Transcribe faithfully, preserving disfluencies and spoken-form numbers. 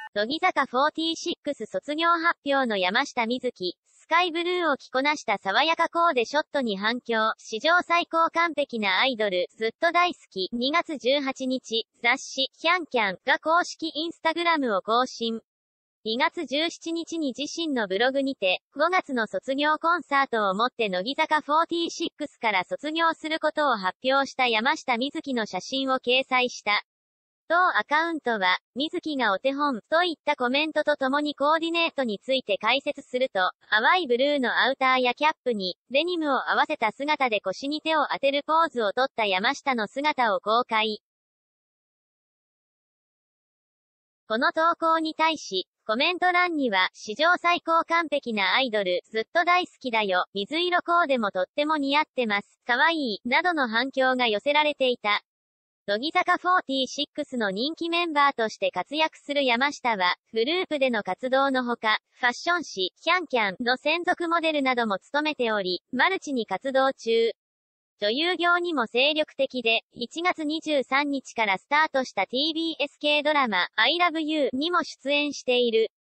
乃木坂フォーティーシックス卒業発表の山下美月、スカイブルーを着こなした爽やかコーデショットに反響、史上最高完璧なアイドル、ずっと大好き、にがつじゅうはちにち、雑誌、キャンキャンが公式インスタグラムを更新。にがつじゅうしちにちに自身のブログにて、ごがつの卒業コンサートをもって乃木坂フォーティーシックスから卒業することを発表した山下美月の写真を掲載した。同アカウントは、美月がお手本といったコメントとともにコーディネートについて解説すると、淡いブルーのアウターやキャップに、デニムを合わせた姿で腰に手を当てるポーズをとった山下の姿を公開。この投稿に対し、コメント欄には、史上最高完璧なアイドル、ずっと大好きだよ、水色コーデもとっても似合ってます、かわいい、などの反響が寄せられていた。乃木坂フォーティーシックスの人気メンバーとして活躍する山下は、グループでの活動のほか、ファッション誌、キャンキャンの専属モデルなども務めており、マルチに活動中。女優業にも精力的で、いちがつにじゅうさんにちからスタートした ティービーエス 系ドラマ、I Love You にも出演している。